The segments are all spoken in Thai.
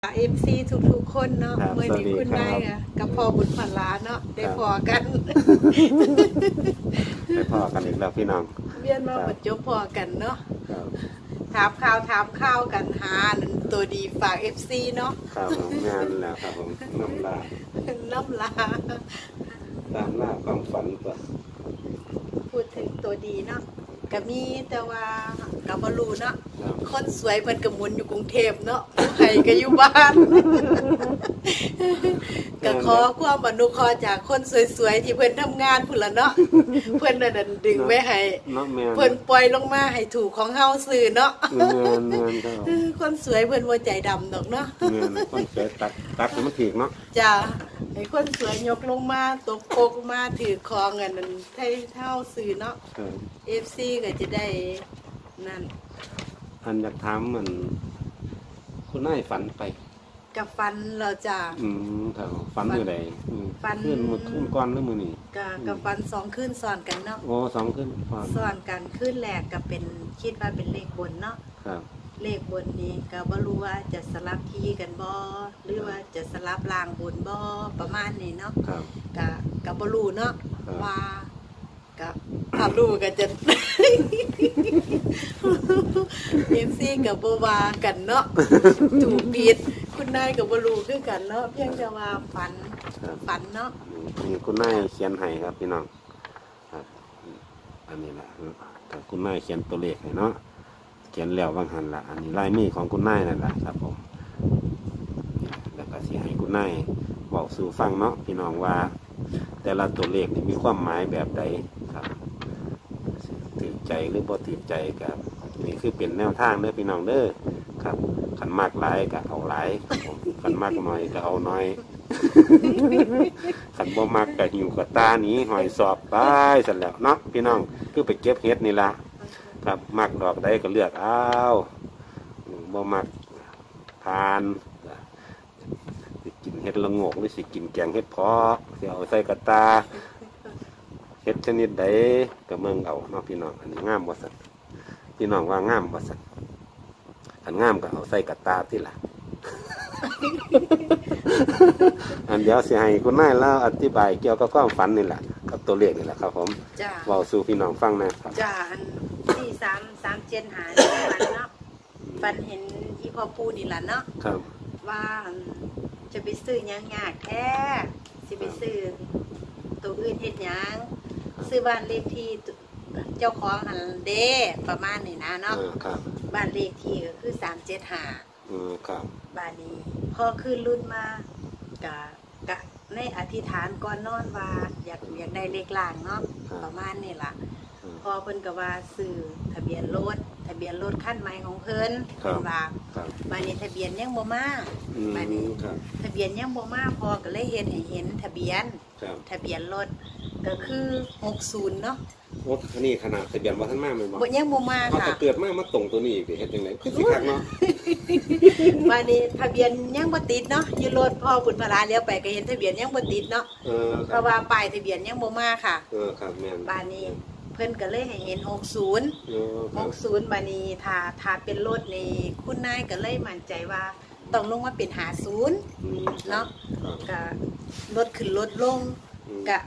FC ทุกๆคนเนาะเมื่อนี้คุณนายกับพ่อบุญพลาเนาะได้พอกันได้พอกันอีกแล้วพี่น้องเวียนมาบรรจบพอกันเนาะถามข่าวกันหาตัวดีฝาก FC เนาะครับงานแล้วครับผมน้ำลาตามล่าความฝันตัวพูดถึงตัวดีเนาะก็มีแต่ว่ากับบรูเนาะคนสวยเพิ่นก็หมุนอยู่กรุงเทพเนาะใครก็อยู่บ้านก็ขอความอนุเคราะห์จากคนสวยๆที่เพิ่นทำงานพุ่นละเนาะเพิ่นนั่นดึงไว้ให้เพิ่นปล่อยลงมาให้ถูกของเฮาซื้อเนาะคนสวยเพิ่นหัวใจดำดอกเนาะคนสวยตัดให้มันถูกเนาะจ้าให้คนสวยยกลงมาตกปกมาถือของอันนั้นให้เท่าซื้อเนาะFC ก็จะได้นั่นอันอยากถามมันคุณนายฝันไปกับฟันเราจะถ้าฝันอยู่ใดฝันขึ้นก่อนหรือมื้อนี้กับฟัน2คืนซ้อนกันเนาะโอ้2คืนซ้อนกันคืนแรกก็เป็นคิดว่าเป็นเลขบนเนาะครับเลขบนนี้ก็บ่รู้ว่าจะสลับที่กันบ่หรือว่าจะสลับล่างบนบ่ประมาณนี้เนาะก็บ่รู้เนาะว่ากับถ้ารู้ก็จะFC ก็บ่ว่ากันเนาะถูกผิดคุณนายก็บ่รู้คือกันเนาะเพียงแต่ว่าฝันเนาะนี่คุณนายเขียนให้ครับพี่น้องครับอันนี้แหละถ้าคุณนายเขียนตัวเลขให้เนาะเขียนแล้วบางหันละอันนี้ลายมือของคุณนายนั่นแหละครับผมแล้วก็สิให้คุณนายบอกสู่ฟังเนาะพี่น้องว่าแต่ละตัวเลขนี่มีความหมายแบบใดครับถือใจหรือบ่ถือใจกับนี่คือเป็นแนวทางเด้อพี่น้องเด้อครับขันมากหลายก็เอาหลายขันมากน้อยก็เอาน้อยขันบ่มากก็หิวกับตาหนีหอยสอบไปเสร็จแล้วเนาะพี่น้องคือไปเก็บเห็ดนี่ละครับมักดอกใดก็เลือกเอาบ่มักทานสิกินเห็ดละโงกหรือสิกินแกงเห็ดเพาะสิเอาใส่กระตาเห็ดชนิดใดก็เมืองเอาเนาะพี่น้องอันนี้งามบ่สันพี่น้องว่างามบ่สันอันงามก็เอาใส่กระตาที่ละอันเดี๋ยวสิให้คุณนายแล้วอธิบายเกี่ยวกับความฝันนี่แหละกับตัวเลขนี่แหละครับผมเว้าสู่พี่น้องฟังนะครับจ้าอันที่337หาฝันเนาะฝันเห็นอีพ่อปู่นี่ล่ะเนาะครับว่าจะไปซื้อหยังยากแท้สิไปซื้อตัวอื่นเฮ็ดหยังซื้อบ้านเลขที่เจ้าของหันเด้ประมาณนี้นะเนาะบ้านเลขที่ก็คือ375 ครับบ้านนี้พอขึ้นรุ่นมากะในอธิษฐานก่อนนอนว่าอยากได้เลขล่างเนาะประมาณนี้ล่ะพอเพิ่นก็ว่าซื้อทะเบียนรถคันใหม่ของเพิ่นเป็นว่าบ้านนี้ทะเบียนยังบ่มาบ้านนี้ทะเบียนยังบ่มาพอก็เลยเฮ็ดให้เห็นทะเบียนรถก็คือ60เนาะโอ้นี่ขนาดทะเบียนว่าท่านมากเลยบ่ยังบ่มาค่ะเกิดมาตรงตัวนี้อีกเฮ็ดจังได๋คือสิคักเนาะบ้านนี้ทะเบียนยังบ่ติดเนาะอยู่รถพ่อบุญพลาเลี้ยวไปก็เห็นทะเบียนยังบ่ติดเนาะเพราะว่าป้ายทะเบียนยังบ่มาค่ะครับแม่นบ้านนี้เพิ่นก็เลยให้เห็น60บ้านนี้ถ้าเป็นรถนี่คุณนายก็เลยมั่นใจว่าต้องลงมาเป็น50เนาะก็รถขึ้นรถลงก็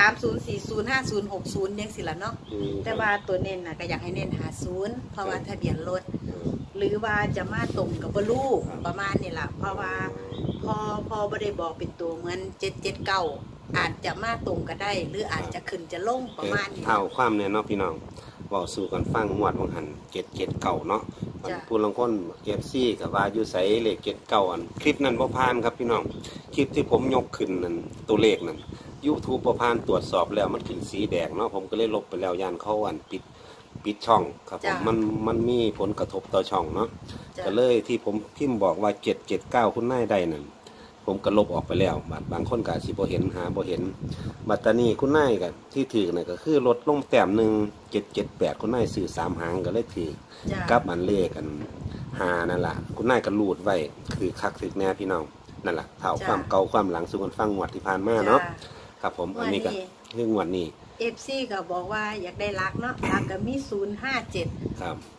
30405060ยังสิล่ะเนาะแต่ว่าตัวเน้นน่ะก็อยากให้เน้น50เพราะว่าทะเบียนรถหรือว่าจะมาตรงกับบ่รู้ประมาณนี้ล่ะเพราะว่าพอบ่ได้บอกเป็นตัวเหมือน779อาจจะมาตรงก็ได้หรืออาจจะขึ้นจะลงประมาณนี้เอาความเนี่ยเนาะพี่น้องเว้าสู่กันฟังงวดบางหัน779เนาะผู้ลางคนFCก็ว่าอยู่ไสเลข79อันคลิปนั้นบ่ผ่านครับพี่น้องคลิปที่ผมยกขึ้นนั่นตัวเลขนั่นYouTube ประพานตรวจสอบแล้วมันขึ้นสีแดงเนาะผมก็เลยลบไปแล้วย่านเขาอันปิดช่องครับผมมันมีผลกระทบต่อช่องเนาะก็เลยที่ผมพิมพ์บอกว่า779คุณนายได้นั่นผมก็ลบออกไปแล้วบางคนก็สิบ่เห็นหาบ่เห็นบัดนี้คุณนายก็ที่ถือน่ะก็คือลดลงแต้มนึง778คุณนายซื้อ3หางก็เลยถือกับอันเลขอัน5นั่นล่ะคุณนายก็รูดไว้คือคักถึกแน่พี่น้องนั่นล่ะเท่าความเก่าความหลังสู่กันฟังงวดที่ผ่านมาเนาะครับผมอันนี้ก็เรื่องวันนี้ FC ก็บอกว่าอยากได้ลักเนาะลักก็มี057 ครับค่ะ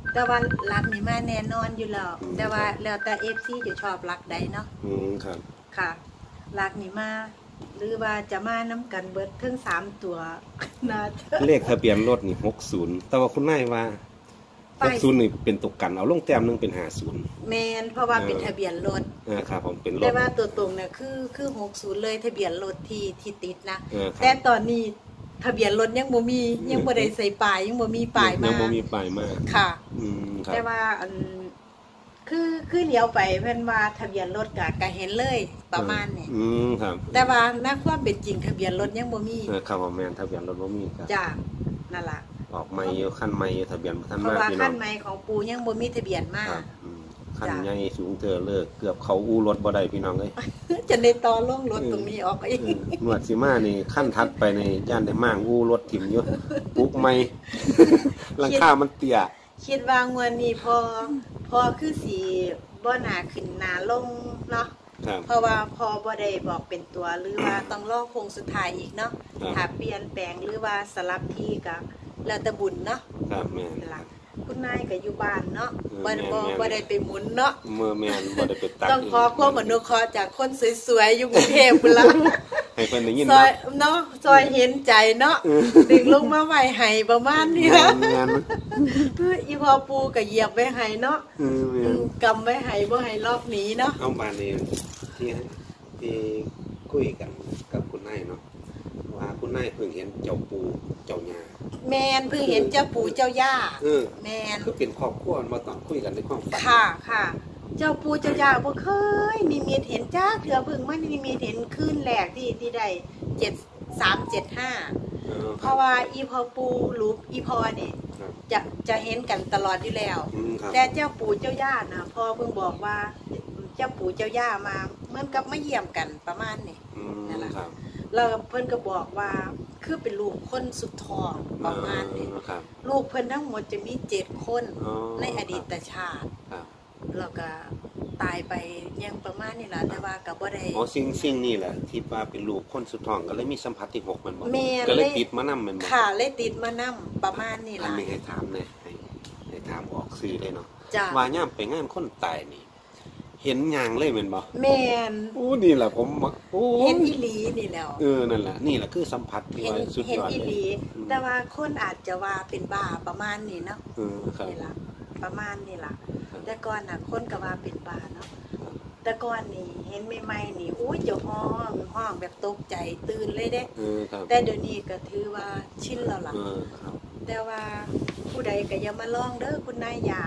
แต่ว่ารักนี่มาแน่นอนอยู่แล้วแต่ว่าแล้วแต่ FC จะชอบรักใดเนาะครับค่ะรักนี่มาหรือว่าจะมาน้ำกันเบิดถึง3ตัวน่าจะเลขทะเบียนรถนี่60แต่ว่าคุณนายว่า60นี่เป็นตกกันเอาลงแต้มนึงเป็น50 แมนเพราะว่าเป็นทะเบียนรถครับผมเป็นรถแต่ว่าตัวตรงเนี่ยคือ60เลยทะเบียนรถที่ติดนะครับแต่ตอนนี้ทะเบียนรถยังบ่มียังบ่ได้ใส่ป้ายยังบ่มีป้ายมายังบ่มีป้ายมาค่ะครับแต่ว่าอันคือเลี้ยวไปเพิ่นว่าทะเบียนรถก็เห็นเลยประมาณนี้ครับแต่ว่าณความเป็นจริงทะเบียนรถยังบ่มีครับผมแม่นทะเบียนรถบ่มีครับจ้านั่นล่ะออกใหม่อยู่คันใหม่อยู่ทะเบียนบ่ทันเพมาราะว่าพี่น้ขั้อน งใหม่ของปูยังบ่มีทะเบียนมาครับคันใหญ่สูงเธอเลิกเกือบเข้าอู่รถบ่ได้พี่น้องเอ้ยจะได้ต่อลงรถตรงนี้ออกอีกหนวดสิมานี่ขั้นทัดไปในย่านได้มางอู่รถถิ่มอยู่ปุ๊กใหม่หลังคามันเตี้ยคิดว่างวดนี้พอคือสิบ่น่าขึ้นหน้าลงเนาะครับเพราะว่าพอบ่ได้บอกเป็นตัวหรือว่าต้องรอโค้งสุดท้ายอีกเนาะครับถ้าเปลี่ยนแปลงหรือว่าสลับที่ก็แล้วแต่บุญเนาะครับแม่นนั่นล่ะคุณนายก็อยู่บ้านเนาะแม่นบ่ได้ไปหมุนเนาะเมื่อแม่นบ่ได้ไปตักต้องขอความอนุเคราะห์จากคนสวยๆอยู่กรุงเทพพุ่นล่ะให้เพิ่นได้ยินซอยเนาะซอยเห็นใจเนาะดึงลงมาไว้ให้ประมาณนี้ล่ะแม่นอีพอปูก็เหยียบไว้ให้เนาะแม่นกำไว้ให้บ่ให้ลอกหนีเนาะเอาบานนี้ที่คุยกันกับคุณนายเนาะว่าคุณนายเพิ่งเห็นเจ้าปู่เจ้าย่าแมนเพิ่งเห็นเจ้าปู่เจ้าย่าแมนคือเป็นครอบครัวมาต้องคุยกันในความฝันค่ะค่ะ เจ้าปู่เจ้าย่าบ่เคยนิมิตเห็นจ้าเถื่อเพิ่งมานิมิตเห็นคืนแรกที่ได้7375เพราะว่าอีพอปู่รูปอีพอนี่ครับจะเห็นกันตลอดอยู่แล้วครับแต่เจ้าปู่เจ้าย่าน่ะพอเพิ่งบอกว่าเจ้าปู่เจ้าย่ามาเหมือนกับมาเยี่ยมกันประมาณนี้ นั่นแหละครับแล้วเพิ่นก็บอกว่าคือเป็นลูกคนสุดท้องประมาณนี้ครับลูกเพิ่นทั้งหมดจะมี7 คนอ๋อในอดีตชาติครับแล้วก็ตายไปยังประมาณนี้ล่ะแต่ว่าก็บ่ได้อ๋อสิ่งนี่แหละที่ว่าเป็นลูกคนสุดท้องก็เลยมีสัมผัสที่6มันบ่แม่นก็เลยติดมานำมันบ่ค่ะเลยติดมานํประมาณนี้อันล่ะนี้ให้ถามเลยให้ถามออกสื่อเลยเนาะจ้ะว่าย่ามไปงานคนตายนี่ เห็นหยังเลยแม่นบ่แม่นโอ้นี่แหละผมโอ้เห็นอีหลีนี่แล้วนั่นแหละนี่แหละคือสัมผัสที่เห็นว่าสุดเห็นยอดอีเลหลียแต่ว่าคนอาจจะว่าเป็นบ้าประมาณนี้เนาะครับนี่ล่ะประมาณนี้ล่ะครับแต่ก่อนน่ะคนก็ว่าเป็นบ้าเนาะแต่ก่อนนี่เห็นใหม่ๆนี่อุ้ยเจ้าห้องแบบตกใจตื่นเลยเด้ครับแต่เดี๋ยวนี้ก็ถือว่าชินแล้วล่ะครับแต่ว่าผู้ใดก็อย่ามาลองเด้อคุณนายยาม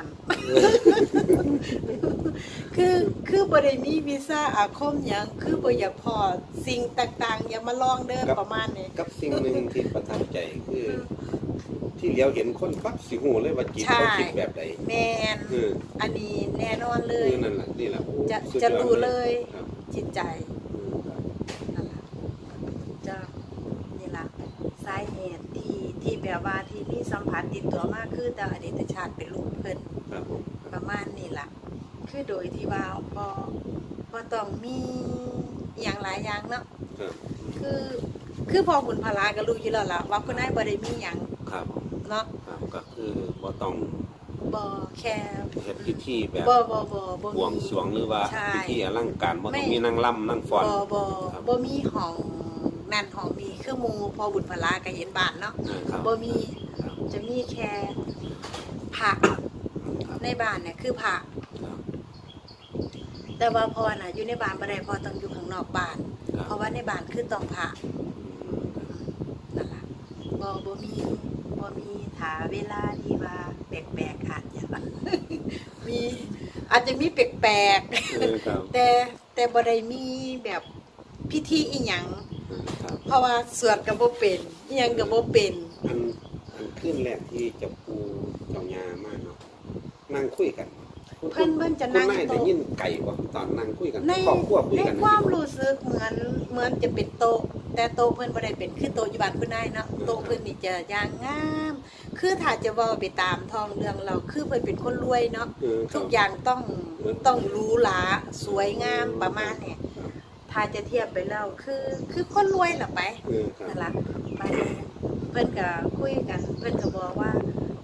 คือบ่ได้มีวีซ่าอาคมหยังคือบ่อยากพอสิ่งต่างๆอย่ามาลองเด้อประมาณนี้กับสิ่งหนึ่งที่ประทับใจคือ ที่เลี้ยวเห็นคนปั๊บสิหูเลยว่าจิตใช่เขาคิดแบบใดแม่นเอออันนี้แน่นอนเลยนั่นแหละนี่แหละโอ้จะสุดยอดจะรู้เลยครับจิตใจครับนั่นล่ะจะนี่ล่ะสาเหตุที่แบบว่าที่มีสัมผัสติดตัวมากคือแต่อดีตชาติเป็นลูกเพิ่นครับผมประมาณนี้ล่ะ คือโดยที่ว่าบ่ต้องมีอหย่างหลายอย่างเนาะครับคือพอบุญพลาก็รู้อยู่แล้วล่ะว่าคุณนายบ่ได้มีหยังครับเนาะครับก็คือบ่ต้องบ่แค่เฮ็ดพิธีแบบบ่บวงสรวงหรือว่าใช่พิธีอลังการบ่ต้องมีนางรำนางฟ้อน ครับบ่มีห้องนั่นห้องนี้คือหมู่พอบุญพลาก็เห็นบ้านเนาะครับบ่มีครับจะมีแค่พระครับในบ้านเนี่ยคือพระครับแต่ว่าพอน่ะอยู่ในบ้านบ่ได้พอต้องอยู่ข้างนอกบ้านครับเพราะว่าในบ้านคือต้องพระนั่นล่ะบ่มีถาเวลาที่ว่าแปลกๆอาจจะ มีอาจจะมีแปลกครับๆแต่บ่ได้มีแบบพิธีอีหยังครับเพราะว่าสวดก็บ่เป็นอีหยังก็บ่เป็นอันขึ้นแรกที่เจะปูเจ้ายามากเนาะนั่งคุยกันเพิ่นจะนั่งคุณนายได้ยินไก่บ่ตอนนั่งคุยกันในครอบครัวคุยในกันความรู้สึกเหมือนจะเป็นโต๊ะแต่โต๊ะเพิ่นบ่ได้เป็นคือโต๊ะอยู่บ้านคุณนายเนาะโต๊ะเพิ่นนี่จะอย่างงาม คือถ้าจะเว้าไปตามท้องเรื่องเราคือเพิ่นเป็นคนรวยเนาะ ทุกอย่างต้องหรูหราสวยงามประมาณนี้ถ้าจะเทียบไปแล้วคือคนรวยล่ะไปครับนั่นล่ะไปเพิ่นก็คุยกันเพิ่นก็บอกว่า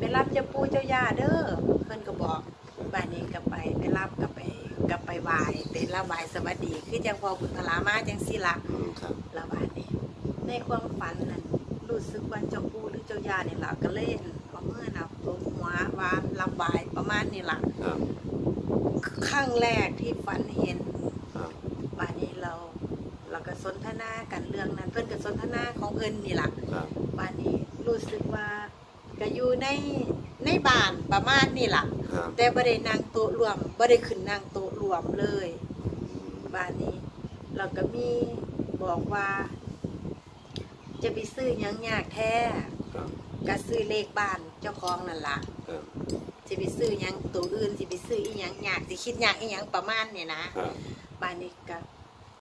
ไปรับเจ้าปู่เจ้าย่าเด้อเพิ่นก็บอกบ้านนี้ก็ไปรับก็ไปไหว้ไปรับไหว้สวัสดีคือจังพอบุญพลามาจังซี่ล่ะครับแล้วบ้านนี้ในความฝันนั้นรู้สึกว่าเจ้าปู่หรือเจ้าย่านี่ล่ะก็เล่นเอามือน่ะตบหัวว่ารับไหว้ประมาณนี้ล่ะครับครั้งแรกที่ฝันเห็นครับบ้านนี้เราก็สนทนากันเรื่องนั้นเพิ่นก็สนทนาของเพิ่นนี่ล่ะครับบ้านนี้รู้สึกว่าก็อยู่ในบ้านประมาณนี่ล่ะครับแต่บ่ได้นั่งโต๊ะรวมบ่ได้ขึ้นนั่งโต๊ะรวมเลยบ้านนี้เราก็มีบอกว่า จะไปซื้อหยังยากแท้ครับก็ซื้อเลขบ้านเจ้าของนั่นล่ะครับสิไปซื้อหยังตัวอื่นสิไปซื้ออีหยังยากสิคิดยากอีหยังประมาณนี่นะครับ บ้านนี้ก็